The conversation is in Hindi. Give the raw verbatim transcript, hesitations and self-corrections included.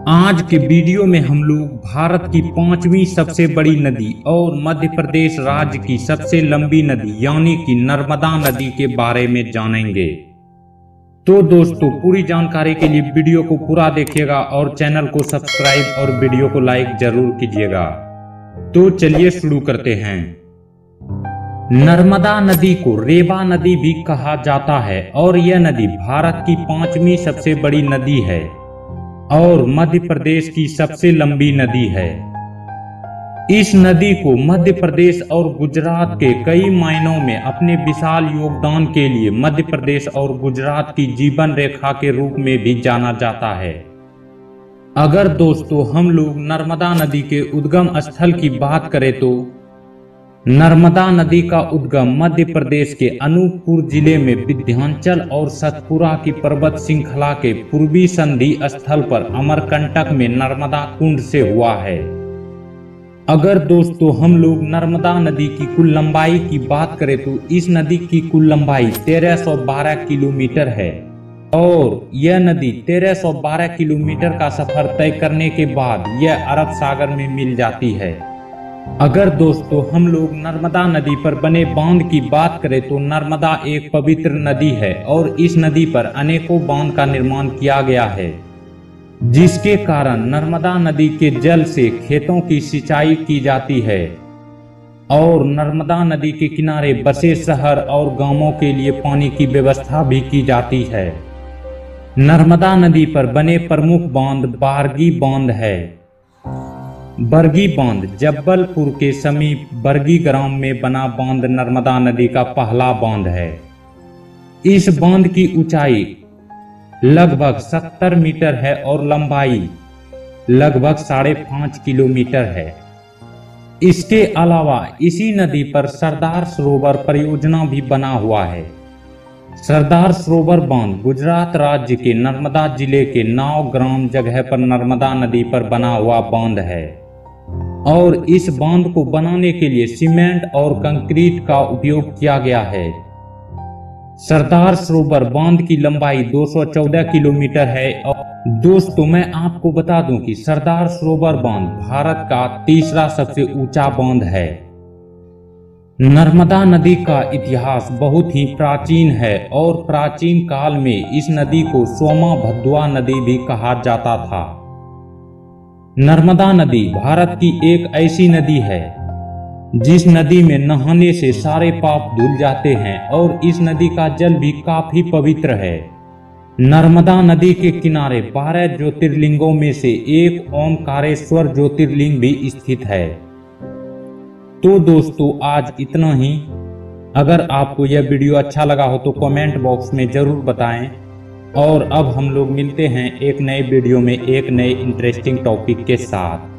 आज के वीडियो में हम लोग भारत की पांचवी सबसे बड़ी नदी और मध्य प्रदेश राज्य की सबसे लंबी नदी यानी कि नर्मदा नदी के बारे में जानेंगे। तो दोस्तों, पूरी जानकारी के लिए वीडियो को पूरा देखिएगा और चैनल को सब्सक्राइब और वीडियो को लाइक जरूर कीजिएगा। तो चलिए शुरू करते हैं। नर्मदा नदी को रेवा नदी भी कहा जाता है और यह नदी भारत की पांचवी सबसे बड़ी नदी है और मध्य प्रदेश की सबसे लंबी नदी है। इस नदी को मध्य प्रदेश और गुजरात के कई मायनों में अपने विशाल योगदान के लिए मध्य प्रदेश और गुजरात की जीवन रेखा के रूप में भी जाना जाता है। अगर दोस्तों हम लोग नर्मदा नदी के उद्गम स्थल की बात करें तो नर्मदा नदी का उद्गम मध्य प्रदेश के अनूपपुर जिले में विंध्याचल और सतपुरा की पर्वत श्रृंखला के पूर्वी संधि स्थल पर अमरकंटक में नर्मदा कुंड से हुआ है। अगर दोस्तों हम लोग नर्मदा नदी की कुल लंबाई की बात करें तो इस नदी की कुल लंबाई तेरह सौ बारह किलोमीटर है और यह नदी तेरह सौ बारह किलोमीटर का सफर तय करने के बाद यह अरब सागर में मिल जाती है। अगर दोस्तों हम लोग नर्मदा नदी पर बने बांध की बात करें तो नर्मदा एक पवित्र नदी है और इस नदी पर अनेकों बांध का निर्माण किया गया है, जिसके कारण नर्मदा नदी के जल से खेतों की सिंचाई की जाती है और नर्मदा नदी के किनारे बसे शहर और गांवों के लिए पानी की व्यवस्था भी की जाती है। नर्मदा नदी पर बने प्रमुख बांध बारगी बांध है। बरगी बांध जबलपुर के समीप बरगी ग्राम में बना बांध नर्मदा नदी का पहला बांध है। इस बांध की ऊंचाई लगभग सत्तर मीटर है और लंबाई लगभग साढ़े पांच किलोमीटर है। इसके अलावा इसी नदी पर सरदार सरोवर परियोजना भी बना हुआ है। सरदार सरोवर बांध गुजरात राज्य के नर्मदा जिले के नाव ग्राम जगह पर नर्मदा नदी पर बना हुआ बांध है और इस बांध को बनाने के लिए सीमेंट और कंक्रीट का उपयोग किया गया है। सरदार सरोवर बांध की लंबाई दो सौ चौदह किलोमीटर है और दोस्तों मैं आपको बता दूं कि सरदार सरोवर बांध भारत का तीसरा सबसे ऊंचा बांध है। नर्मदा नदी का इतिहास बहुत ही प्राचीन है और प्राचीन काल में इस नदी को सोमा भद्वा नदी भी कहा जाता था। नर्मदा नदी भारत की एक ऐसी नदी है जिस नदी में नहाने से सारे पाप धुल जाते हैं और इस नदी का जल भी काफी पवित्र है। नर्मदा नदी के किनारे बारह ज्योतिर्लिंगों में से एक ओमकारेश्वर ज्योतिर्लिंग भी स्थित है। तो दोस्तों आज इतना ही। अगर आपको यह वीडियो अच्छा लगा हो तो कमेंट बॉक्स में जरूर बताएं और अब हम लोग मिलते हैं एक नए वीडियो में एक नए इंटरेस्टिंग टॉपिक के साथ।